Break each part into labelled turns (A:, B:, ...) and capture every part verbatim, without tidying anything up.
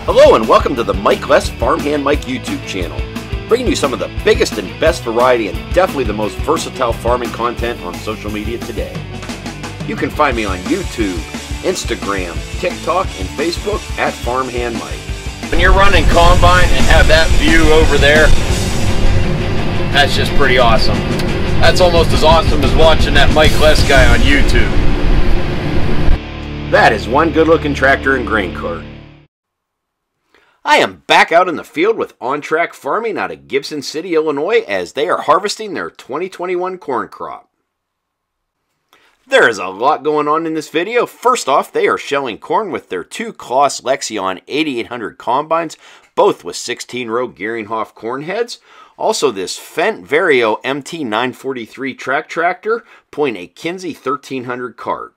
A: Hello and welcome to the Mike Less Farmhand Mike YouTube channel, bringing you some of the biggest and best variety and definitely the most versatile farming content on social media today. You can find me on YouTube, Instagram, TikTok, and Facebook at Farmhand Mike.
B: When you're running combine and have that view over there, that's just pretty awesome. That's almost as awesome as watching that Mike Less guy on YouTube.
A: That is one good looking tractor and grain cart. I am back out in the field with On Track Farming out of Gibson City, Illinois, as they are harvesting their twenty twenty-one corn crop. There is a lot going on in this video. First off, they are shelling corn with their two Claas Lexion eighty-eight hundred combines, both with sixteen row Gerringhoff corn heads. Also this Fendt Vario M T nine forty-three track tractor, pulling a Kinze thirteen hundred cart.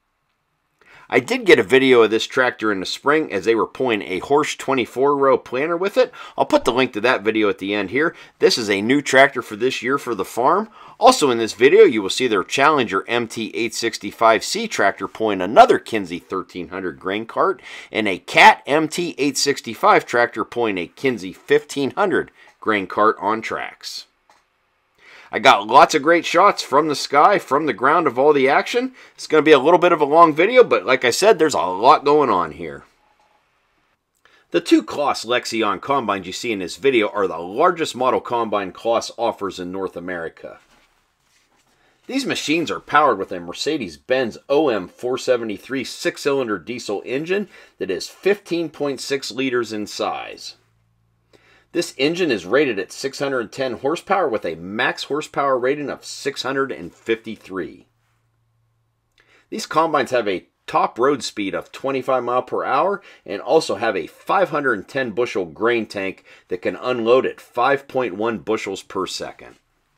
A: I did get a video of this tractor in the spring as they were pulling a Horsch twenty-four row planter with it. I'll put the link to that video at the end here. This is a new tractor for this year for the farm. Also in this video, you will see their Challenger M T eight sixty-five C tractor pulling another Kinze thirteen hundred grain cart, and a Cat M T eight sixty-five tractor pulling a Kinze fifteen hundred grain cart on tracks. I got lots of great shots from the sky, from the ground of all the action. It's going to be a little bit of a long video, but like I said, there's a lot going on here. The two Claas Lexion combines you see in this video are the largest model combine Claas offers in North America. These machines are powered with a Mercedes-Benz O M four seventy-three six-cylinder diesel engine that is fifteen point six liters in size. This engine is rated at six hundred ten horsepower with a max horsepower rating of six hundred fifty-three. These combines have a top road speed of twenty-five miles per hour and also have a five hundred ten bushel grain tank that can unload at five point one bushels per second.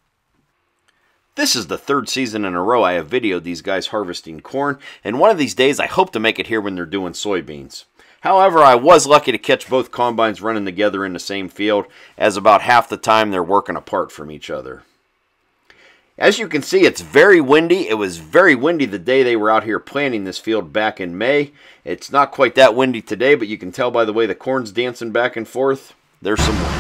A: This is the third season in a row I have videoed these guys harvesting corn, and one of these days I hope to make it here when they're doing soybeans. However, I was lucky to catch both combines running together in the same field, as about half the time they're working apart from each other. As you can see, it's very windy. It was very windy the day they were out here planting this field back in May. It's not quite that windy today, but you can tell by the way the corn's dancing back and forth. There's some wind.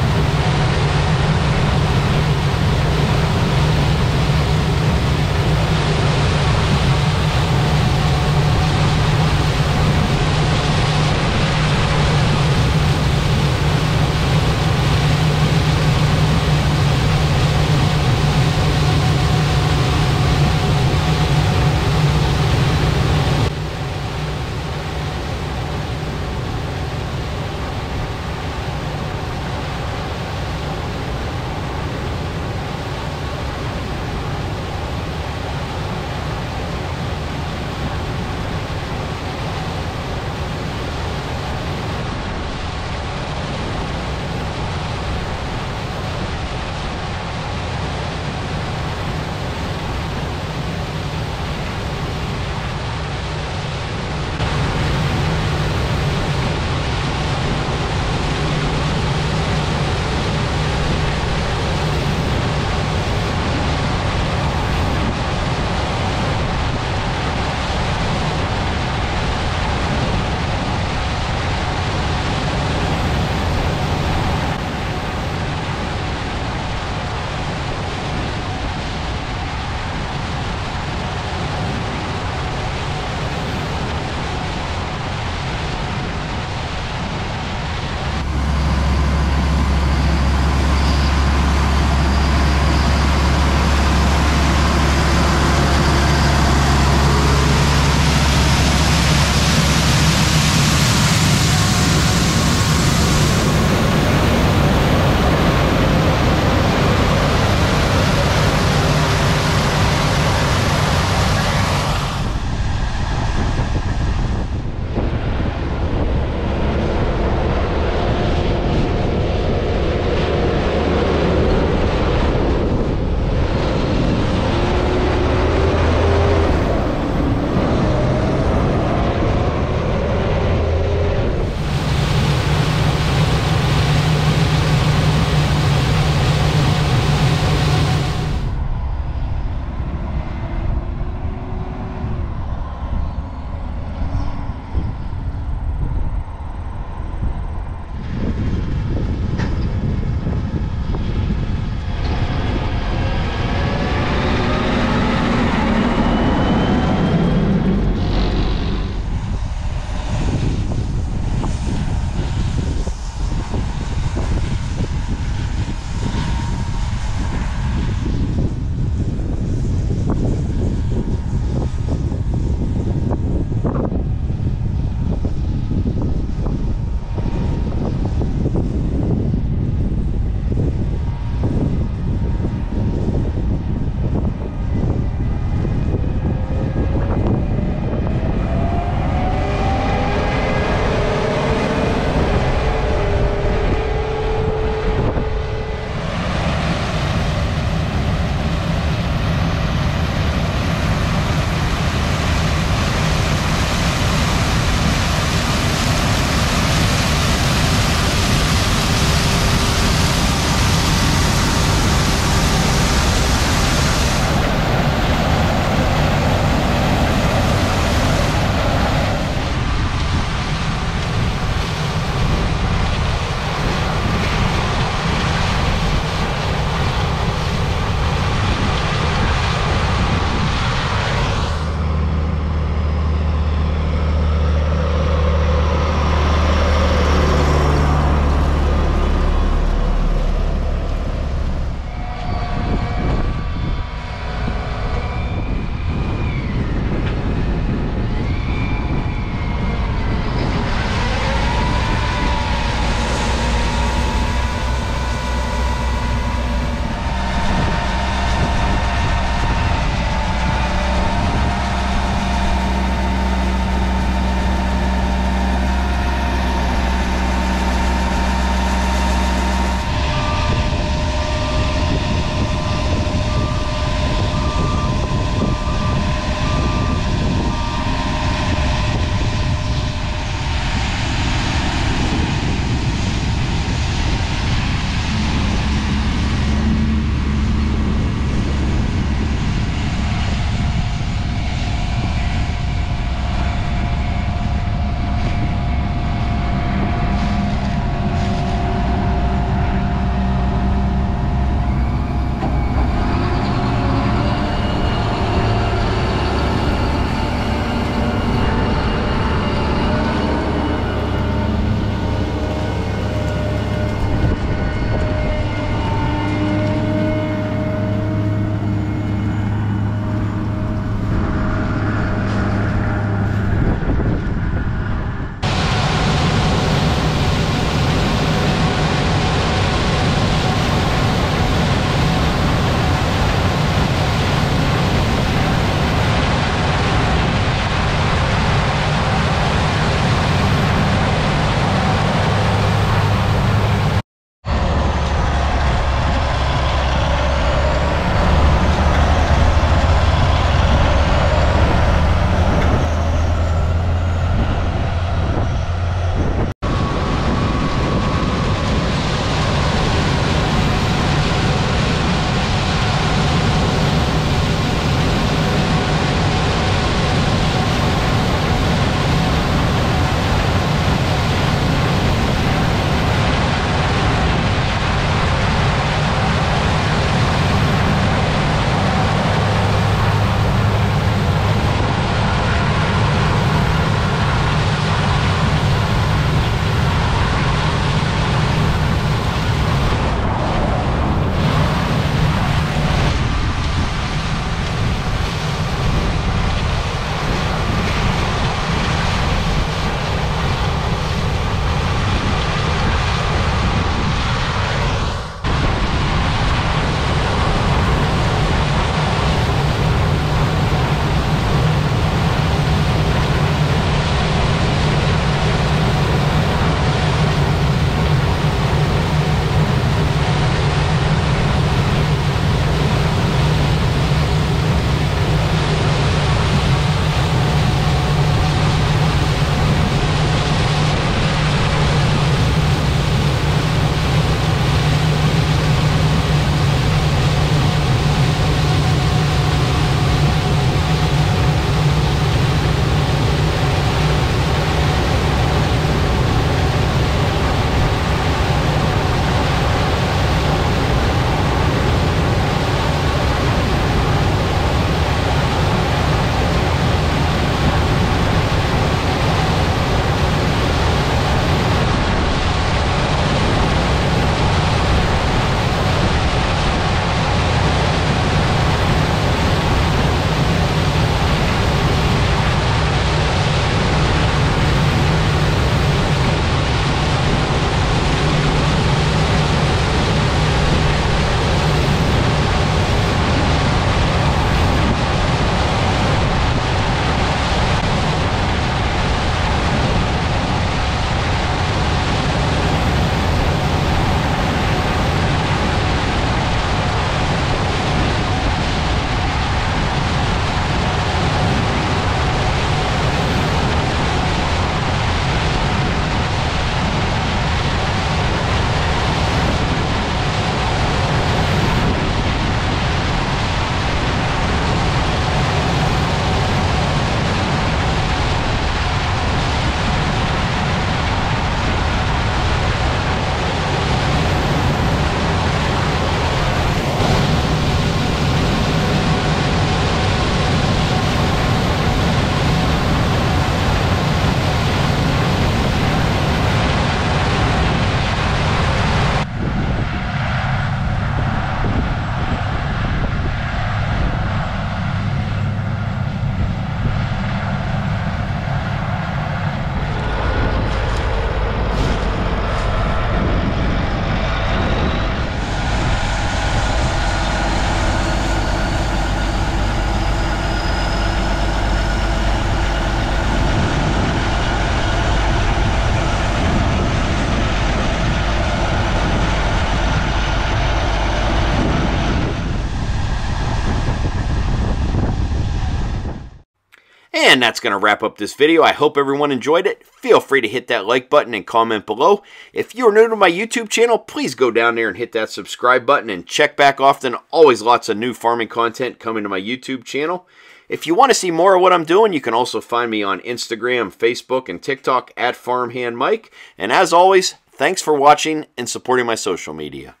A: And that's going to wrap up this video. I hope everyone enjoyed it. Feel free to hit that like button and comment below. If you're new to my YouTube channel, please go down there and hit that subscribe button and check back often. Always lots of new farming content coming to my YouTube channel. If you want to see more of what I'm doing, you can also find me on Instagram, Facebook, and TikTok at Farmhand Mike. And as always, thanks for watching and supporting my social media.